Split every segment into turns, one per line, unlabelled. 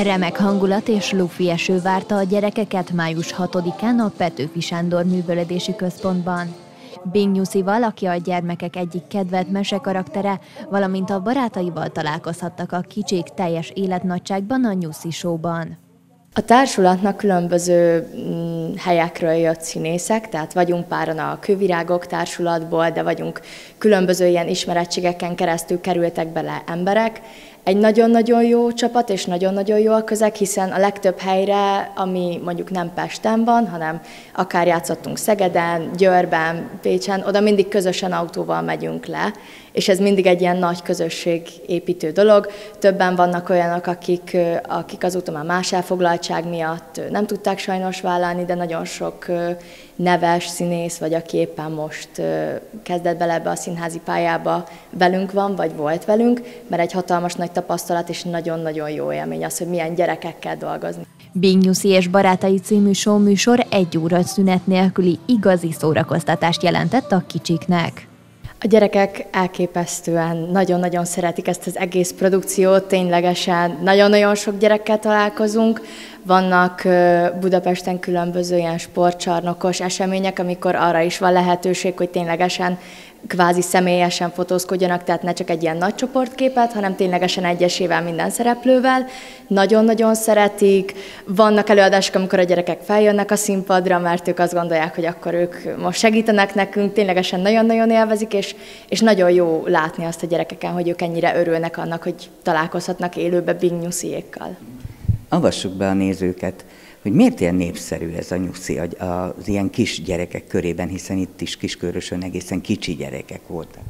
Remek hangulat és lufi eső várta a gyerekeket május 6-án a Petőfi Sándor Művelődési Központban. Bing Nyuszival, aki a gyermekek egyik kedvelt mesekaraktere, valamint a barátaival találkozhattak a kicsik teljes életnagyságban a Nyuszi Showban. A társulatnak különböző helyekről jött színészek, tehát vagyunk páran a Kővirágok társulatból, de vagyunk különböző ilyen ismerettségeken keresztül kerültek bele emberek. Egy nagyon-nagyon jó csapat, és nagyon-nagyon jó a közeg, hiszen a legtöbb helyre, ami mondjuk nem Pesten van, hanem akár játszottunk Szegeden, Győrben, Pécsen, oda mindig közösen autóval megyünk le, és ez mindig egy ilyen nagy közösségépítő dolog. Többen vannak olyanok, akik azóta már más elfoglaltság miatt nem tudták sajnos vállalni, de nagyon sok neves színész, vagy aki éppen most kezdett bele ebbe a színházi pályába, velünk van, vagy volt velünk, mert egy hatalmas nagy tapasztalat és nagyon-nagyon jó élmény az, hogy milyen gyerekekkel dolgozni. Bing Nyuszi és barátai című show műsor 1 óra szünet nélküli igazi szórakoztatást jelentett a kicsiknek. A gyerekek elképesztően nagyon-nagyon szeretik ezt az egész produkciót, ténylegesen nagyon-nagyon sok gyerekkel találkozunk. Vannak Budapesten különböző ilyen sportcsarnokos események, amikor arra is van lehetőség, hogy ténylegesen kvázi személyesen fotózkodjanak, tehát ne csak egy ilyen nagy csoportképet, hanem ténylegesen egyesével minden szereplővel. Nagyon-nagyon szeretik. Vannak előadások, amikor a gyerekek feljönnek a színpadra, mert ők azt gondolják, hogy akkor ők most segítenek nekünk, ténylegesen nagyon-nagyon élvezik, és nagyon jó látni azt a gyerekeken, hogy ők ennyire örülnek annak, hogy találkozhatnak élőbe Bing Nyusziékkal.
Avassuk be a nézőket, hogy miért ilyen népszerű ez a Nyuszi az ilyen kis gyerekek körében, hiszen itt is Kiskörösön egészen kicsi gyerekek voltak.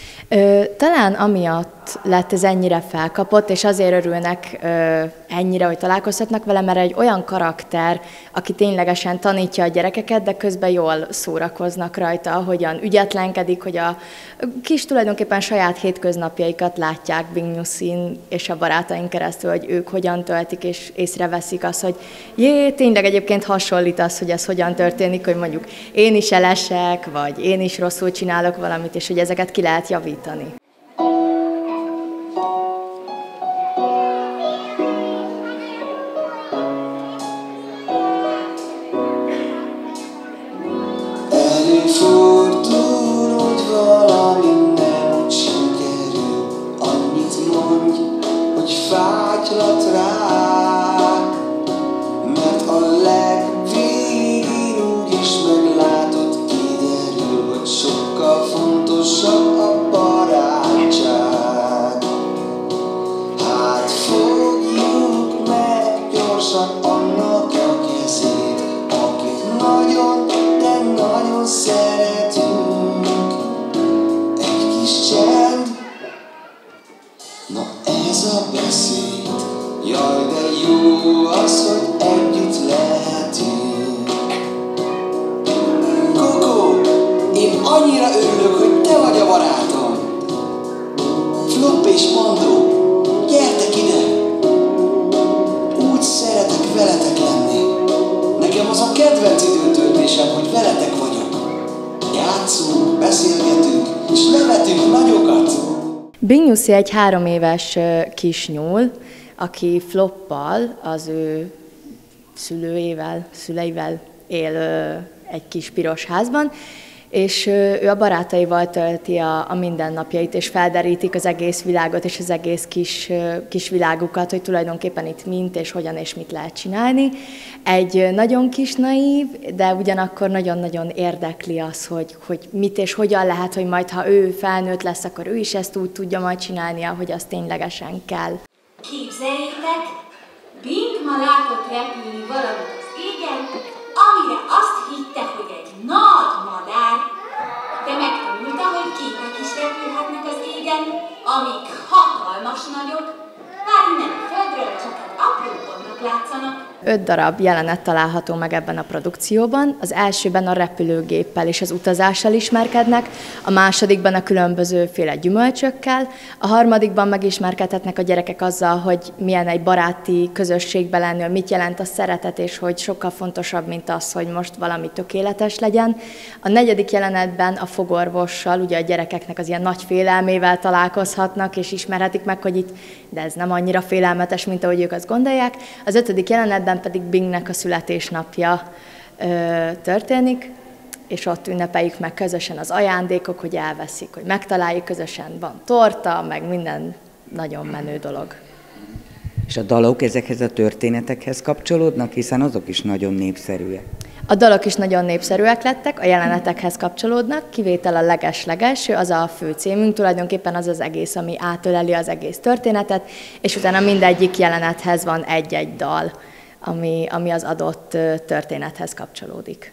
Talán amiatt lett ez ennyire felkapott, és azért örülnek ennyire, hogy találkozhatnak vele, mert egy olyan karakter, aki ténylegesen tanítja a gyerekeket, de közben jól szórakoznak rajta, hogyan ügyetlenkedik, hogy a kis tulajdonképpen saját hétköznapjaikat látják Bing Nyuszin és a barátaink keresztül, hogy ők hogyan töltik, és észreveszik azt, hogy tényleg egyébként hasonlít az, hogy ez hogyan történik, hogy mondjuk én is elesek, vagy én is rosszul csinálok valamit, és hogy ezeket ki lehet javítani.
Előfordul, hogy valami nem sikerül, annyit mondj, hogy fátylat rád, mert a legvégén úgyis meglátod, kiderül, hogy sokkal fontosabb a barátság. Hát fogjuk meg gyorsan annak a kezét, akit nagyon, de nagyon szeretünk. Egy kis csend, na ez a beszéd, jaj de jó az, hogy együtt lehetünk. Koko, én annyira örülök, hogy te vagy a barátom. Flop és Mandó, gyertek ide! Úgy szeretek veletek lenni. Nekem az a kedvenc időtöltésem, hogy veletek vagyok. Játszunk, beszélgetünk, és nevetünk nagyokat.
Bing Nyuszi egy 3 éves kisnyúl, aki Floppal, az ő szüleivel él egy kis piros házban, és ő a barátaival tölti a mindennapjait, és felderítik az egész világot, és az egész kis világukat, hogy tulajdonképpen itt mint, és hogyan, és mit lehet csinálni. Egy nagyon kis naív, de ugyanakkor nagyon-nagyon érdekli az, hogy mit és hogyan lehet, hogy majd, ha ő felnőtt lesz, akkor ő is ezt úgy tudja majd csinálni, ahogy az ténylegesen kell.
Képzeljétek, Bing ma látott repülni valamit az égen, amire azt hitte, hogy egy nagy madár, de megtanulta, hogy képek is repülhetnek az égen, amik hatalmas nagyok, bár nem a földről, csak egy apró pontnak látszanak.
5 darab jelenet található meg ebben a produkcióban. Az elsőben a repülőgéppel és az utazással ismerkednek, a másodikban a különbözőféle gyümölcsökkel, a harmadikban megismerkedhetnek a gyerekek azzal, hogy milyen egy baráti közösségben lenni, hogy mit jelent a szeretet, és hogy sokkal fontosabb, mint az, hogy most valami tökéletes legyen. A negyedik jelenetben a fogorvossal, ugye a gyerekeknek az ilyen nagy félelmével találkozhatnak, és ismerhetik meg, hogy itt, de ez nem annyira félelmetes, mint ahogy ők azt gondolják. Az 5. jelenetben pedig Bingnek a születésnapja történik, és ott ünnepeljük meg közösen az ajándékok, hogy elveszik, hogy megtaláljuk közösen, van torta, meg minden nagyon menő dolog.
És a dalok ezekhez a történetekhez kapcsolódnak, hiszen azok is nagyon népszerűek.
A dalok is nagyon népszerűek lettek, a jelenetekhez kapcsolódnak, kivétel a leges-legelső, az a fő címünk, tulajdonképpen az az egész, ami átöleli az egész történetet, és utána mindegyik jelenethez van egy-egy dal, ami az adott történethez kapcsolódik.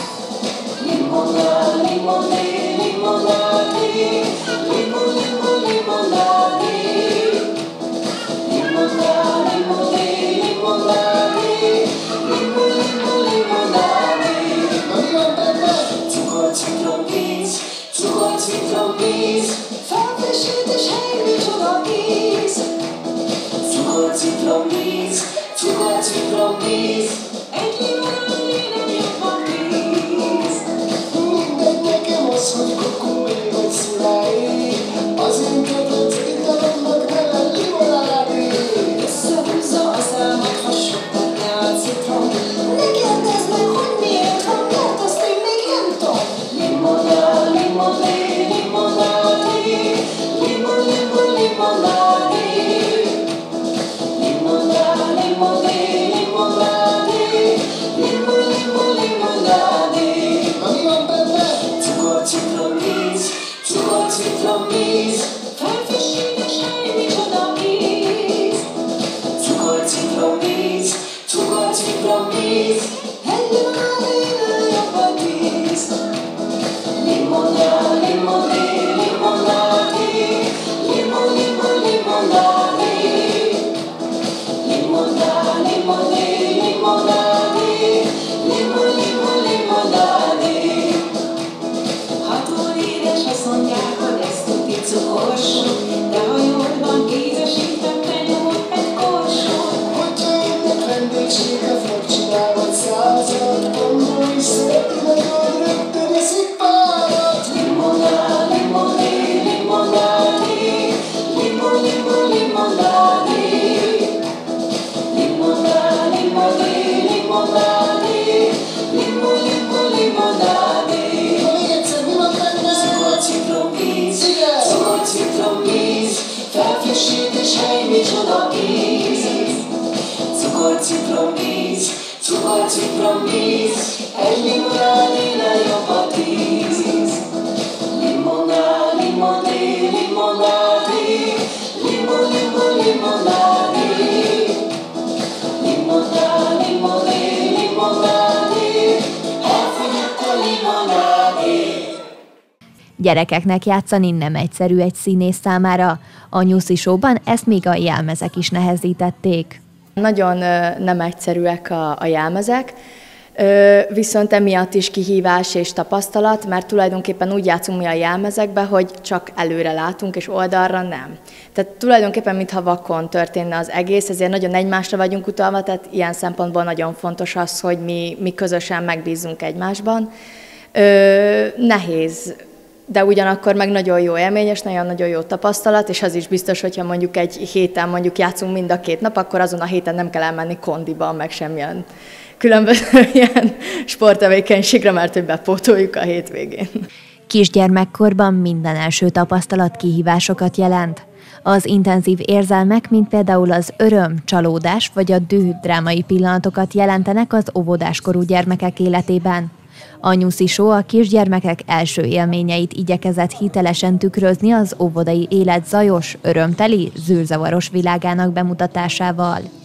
Gyerekeknek játszani nem egyszerű egy színész számára. A Nyuszi Showban ezt még a jelmezek is nehezítették.
Nagyon nem egyszerűek a jelmezek, viszont emiatt is kihívás és tapasztalat, mert tulajdonképpen úgy játszunk mi a jelmezekbe, hogy csak előre látunk, és oldalra nem. Tehát tulajdonképpen, mintha vakon történne az egész, ezért nagyon egymásra vagyunk utalva, tehát ilyen szempontból nagyon fontos az, hogy mi közösen megbízunk egymásban. Nehéz, de ugyanakkor meg nagyon jó élmény, és nagyon jó tapasztalat, és az is biztos, hogyha mondjuk egy héten mondjuk játszunk mind a 2 nap, akkor azon a héten nem kell elmenni kondiba, meg semmilyen különböző ilyen sporttevékenységre, mert hogy bepótoljuk a hétvégén.
Kisgyermekkorban minden első tapasztalat kihívásokat jelent. Az intenzív érzelmek, mint például az öröm, csalódás vagy a düh drámai pillanatokat jelentenek az óvodáskorú gyermekek életében. A Nyuszi Show a kisgyermekek első élményeit igyekezett hitelesen tükrözni az óvodai élet zajos, örömteli, zűrzavaros világának bemutatásával.